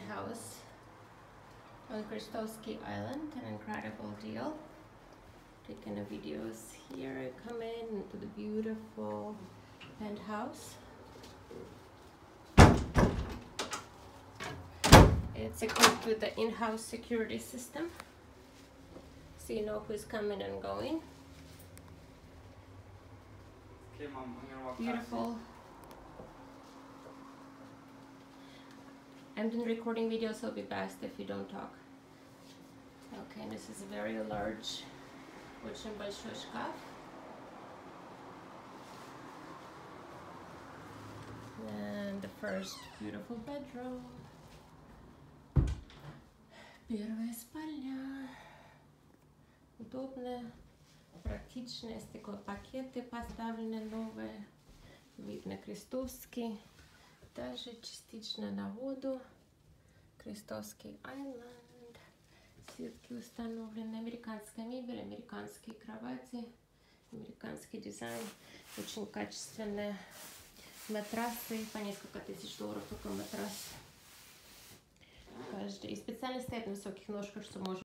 penthouse on Krestovsky Island, an incredible deal. Taking the videos here. I come into the beautiful penthouse. It's equipped with the in-house security system, so you know who's coming and going. Okay, Mom, I'm gonna walk Beautiful. I'm doing recording videos, so it'll be best if you don't talk. Okay, this is a very large, очень большой шкаф. And the first beautiful bedroom. Первая спальня. Удобная, практичная, стеклопакеты поставлены новые. Видно Кrestovsky. Даже частично на воду. Krestovsky Island. Сетки установлены. Американская мебель, американские кровати, американский дизайн. Очень качественные матрасы. По несколько тысяч долларов только матрас. Каждый. И специально стоят на высоких ножках, что можно